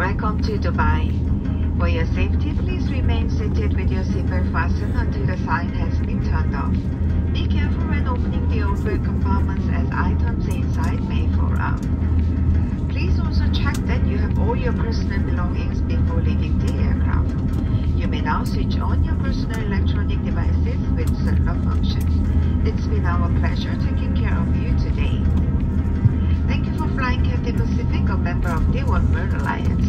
Welcome to Dubai. For your safety, please remain seated with your seatbelt fastened until the sign has been turned off. Be careful when opening the overhead compartments as items inside may fall out. Please also check that you have all your personal belongings before leaving the aircraft. You may now switch on your personal electronic devices with cellular functions. It's been our pleasure taking care of you today. Thank you for flying Cathay Pacific, a member of the One World Alliance.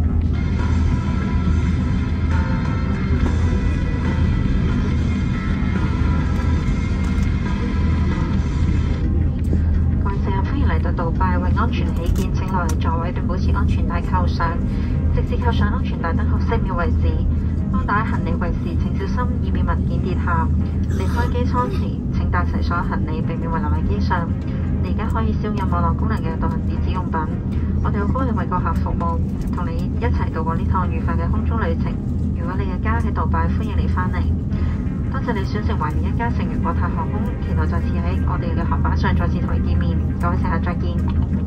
各位乘客歡迎嚟到杜拜，為安全起見，請落嚟座位並保持安全帶扣上，直至扣上安全帶燈號熄滅為止。當打行李櫃時，請小心以免文件跌下。離開機艙時，請帶齊所有行李，避免遺留喺機上。你而家可以使用有網絡功能嘅導行電子用品。我哋好高興為顧客服務，同你一齊度過呢趟愉快嘅空中旅程。如果你嘅家喺杜拜，歡迎你返嚟。多謝你選乘懷念一家成員國泰航空，期待再次喺我哋嘅航班上再次同你見面。各位乘客再見。